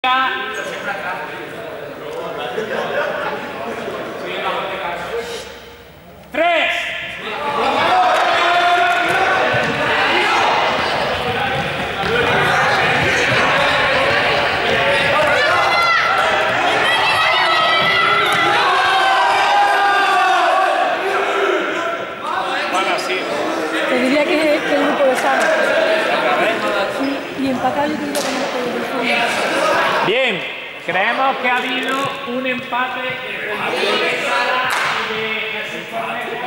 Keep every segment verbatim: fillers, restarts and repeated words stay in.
Tres. Bueno, sí. Te diría que, que el grupo de Sara. Y, y empatado yo diría que no lo puedo decir. Bien, creemos que ha habido un empate entre el grupo de Sara y de Jesús Cornejo.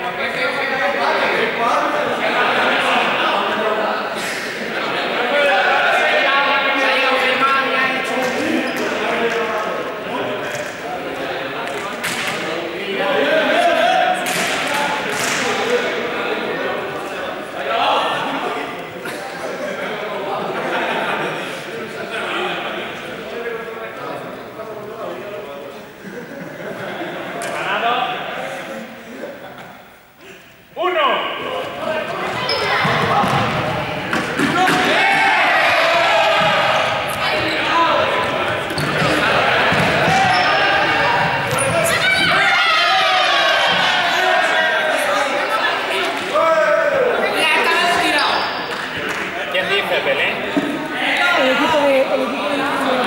¿Quién dice, Belén? El equipo de... El equipo de...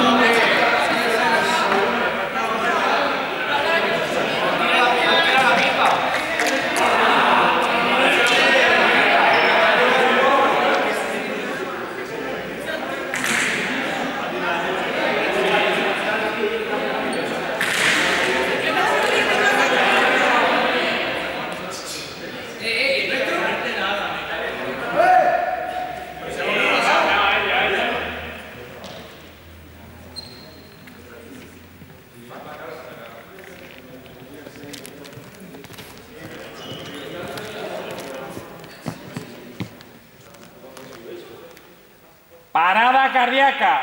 Parada cardíaca.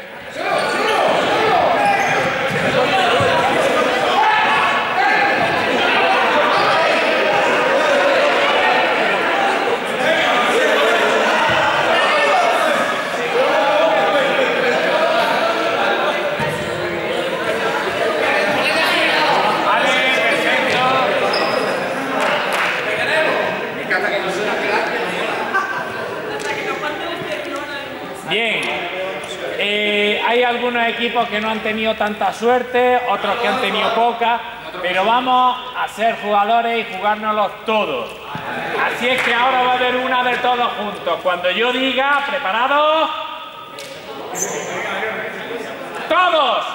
Bien, eh, hay algunos equipos que no han tenido tanta suerte, otros que han tenido poca, pero vamos a ser jugadores y jugárnoslos todos. Así es que ahora va a haber una de todos juntos. Cuando yo diga, ¿preparados? ¡Todos!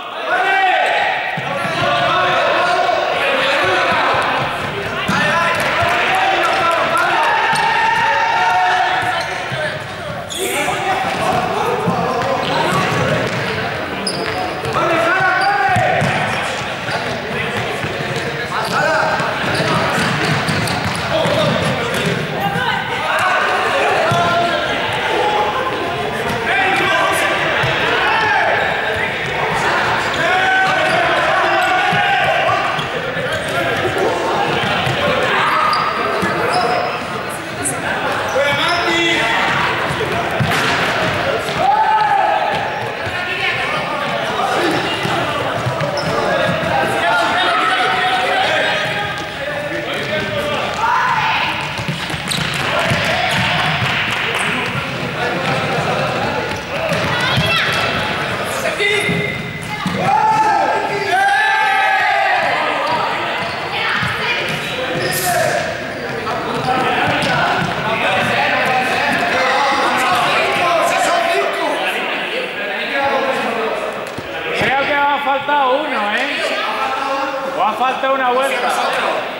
Creo que os ha faltado uno, ¿eh? Os ha faltado una vuelta.